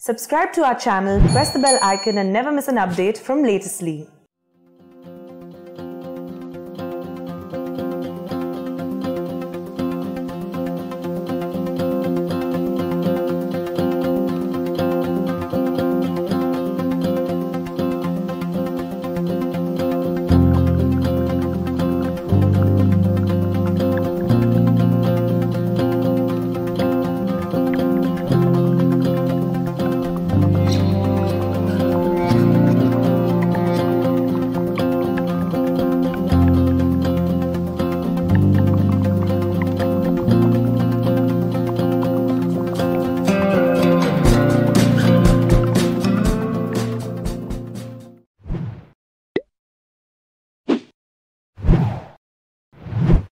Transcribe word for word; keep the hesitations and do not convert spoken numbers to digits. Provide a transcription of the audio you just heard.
Subscribe to our channel, press the bell icon and never miss an update from Latestly.